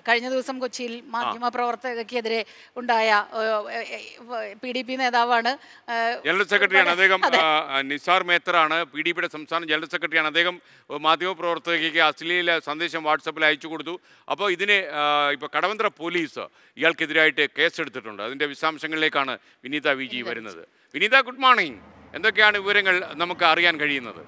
കഴിഞ്ഞ ദിവസം കൊച്ചിയിൽ മാധ്യമപ്രവർത്തകർക്കെതിരെ ഉണ്ടായ PDP നേതാവാണ്, ജനറൽ സെക്രട്ടറിയാണ് അദ്ദേഹം. നിസാർ മേത്തറാണ് PDPയുടെ സംസ്ഥാന ജനറൽ സെക്രട്ടറിയാണ് അദ്ദേഹം. മാധ്യമപ്രവർത്തകയ്ക്ക് അശ്ലീല സന്ദേശം വാട്സപ്പിൽ അയച്ചു കൊടുത്തു. അപ്പോൾ ഇതിന് ഇപ്പോൾ കടവന്ത്ര പോലീസ് ഇയാൾക്കെതിരായിട്ട് കേസെടുത്തിട്ടുണ്ട്. അതിൻ്റെ വിശദാംശങ്ങളിലേക്കാണ് വിനീത VG വരുന്നത്. Vineetha, good morning. എന്തൊക്കെയാണ് വിവരങ്ങൾ നമുക്ക് അറിയാൻ കഴിയുന്നത്?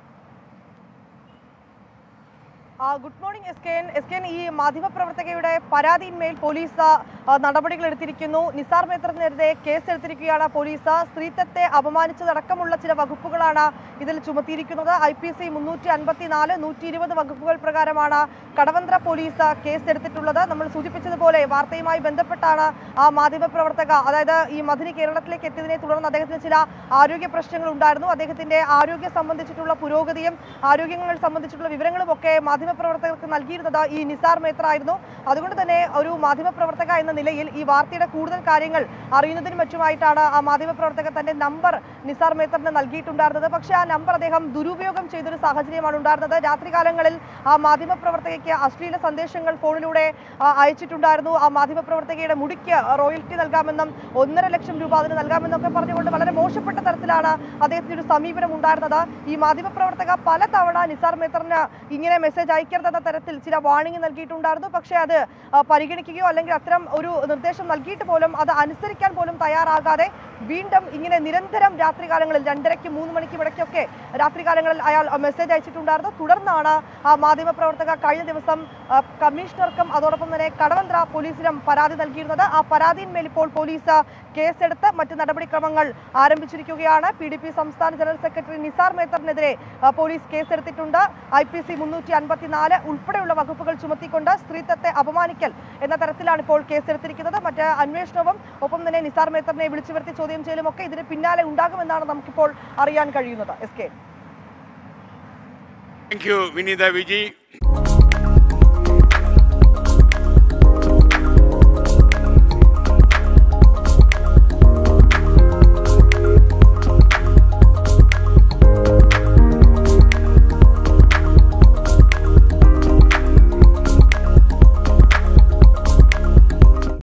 ഗുഡ് മോർണിംഗ് എസ്കേൻ. ഈ മാധ്യമപ്രവർത്തകയുടെ പരാതിയിന്മേൽ പോലീസ് നടപടികൾ എടുത്തിരിക്കുന്നു. നിസാർ മേത്തറിനെതിരെ കേസെടുത്തിരിക്കുകയാണ് പോലീസ്. സ്ത്രീത്വത്തെ അപമാനിച്ചതടക്കമുള്ള ചില വകുപ്പുകളാണ് ഇതിൽ ചുമത്തിയിരിക്കുന്നത്. IPC 354, 120 വകുപ്പുകൾ പ്രകാരമാണ് കടവന്ത്ര പോലീസ് കേസെടുത്തിട്ടുള്ളത്. നമ്മൾ സൂചിപ്പിച്ചതുപോലെ വാർത്തയുമായി ബന്ധപ്പെട്ടാണ് ആ മാധ്യമപ്രവർത്തക, അതായത് ഈ മദനി കേരളത്തിലേക്ക് എത്തിയതിനെ തുടർന്ന് അദ്ദേഹത്തിന് ചില ആരോഗ്യ പ്രശ്നങ്ങൾ ഉണ്ടായിരുന്നു. അദ്ദേഹത്തിന്റെ ആരോഗ്യം സംബന്ധിച്ചിട്ടുള്ള പുരോഗതിയും ആരോഗ്യങ്ങൾ സംബന്ധിച്ചിട്ടുള്ള വിവരങ്ങളും ഒക്കെ മാധ്യമപ്രവർത്തകർക്ക് നൽകിയിരുന്നത് ഈ നിസാർ മേത്തർ ആയിരുന്നു. അതുകൊണ്ട് തന്നെ ഒരു മാധ്യമപ്രവർത്തക എന്ന നിലയിൽ ഈ വാർത്തയുടെ കൂടുതൽ കാര്യങ്ങൾ അറിയുന്നതിനും മറ്റുമായിട്ടാണ് ആ മാധ്യമപ്രവർത്തകർ തന്റെ നമ്പർ നിസാർ മേത്തറിന് നൽകിയിട്ടുണ്ടായിരുന്നത്. പക്ഷേ ആ നമ്പർ അദ്ദേഹം ദുരുപയോഗം ചെയ്തൊരു സാഹചര്യമാണ് ഉണ്ടായിരുന്നത്. രാത്രികാലങ്ങളിൽ ആ മാധ്യമപ്രവർത്തകയ്ക്ക് അശ്ലീല സന്ദേശങ്ങൾ ഫോണിലൂടെ അയച്ചിട്ടുണ്ടായിരുന്നു. ആ മാധ്യമപ്രവർത്തകയുടെ മുടിക്ക് റോയൽറ്റി നൽകാമെന്നും 1.5 ലക്ഷം രൂപ അതിന് നൽകാമെന്നൊക്കെ പറഞ്ഞുകൊണ്ട് വളരെ മോശപ്പെട്ട തരത്തിലാണ് അദ്ദേഹത്തിന് ഒരു സമീപനം ഉണ്ടായിരുന്നത്. ഈ മാധ്യമപ്രവർത്തക പല തവണ നിസാർ മേത്തറിന് ഇങ്ങനെ മെസ്സേജ് അയക്കരുതെന്ന തരത്തിൽ ചില വാർണിംഗ് നൽകിയിട്ടുണ്ടായിരുന്നു. പക്ഷേ അത് പരിഗണിക്കുകയോ അല്ലെങ്കിൽ അത്തരം ഒരു നിർദ്ദേശം നൽകിയിട്ട് പോലും അത് അനുസരിക്കാൻ പോലും തയ്യാറാകാതെ വീണ്ടും ഇങ്ങനെ നിരന്തരം രാത്രികാലങ്ങളിൽ 2:30, 3 മണിക്കും ഇടയ്ക്കൊക്കെ രാത്രികാലങ്ങളിൽ അയാൾ മെസ്സേജ് അയച്ചിട്ടുണ്ടായിരുന്നു. തുടർന്നാണ് ആ മാധ്യമപ്രവർത്തക കഴിഞ്ഞ ദിവസം കമ്മീഷണർക്കും അതോടൊപ്പം തന്നെ കടവന്ത്ര പോലീസിനും പരാതി നൽകിയിരുന്നത്. ആ പരാതിയിന്മേൽ ഇപ്പോൾ പോലീസ് കേസെടുത്ത് മറ്റ് നടപടിക്രമങ്ങൾ ആരംഭിച്ചിരിക്കുകയാണ്. PDP സംസ്ഥാന ജനറൽ സെക്രട്ടറി നിസാർ മേത്തറിനെതിരെ പോലീസ് കേസെടുത്തിട്ടുണ്ട്. IPC 354 ഉൾപ്പെടെയുള്ള വകുപ്പുകൾ ചുമത്തിക്കൊണ്ട് സ്ത്രീത്വത്തെ അപമാനിക്കൽ എന്ന തരത്തിലാണ് ഇപ്പോൾ കേസെടുത്തിരിക്കുന്നത്. മറ്റ് അന്വേഷണവും ഒപ്പം തന്നെ നിസാർ മേത്തറിനെ വിളിച്ചു വരുത്തി ചോദ്യം ചെയ്യലും ഒക്കെ ഇതിന് പിന്നാലെ ഉണ്ടാകുമെന്നാണ് നമുക്കിപ്പോൾ അറിയാൻ കഴിയുന്നത്. Thank you Vineetha VG.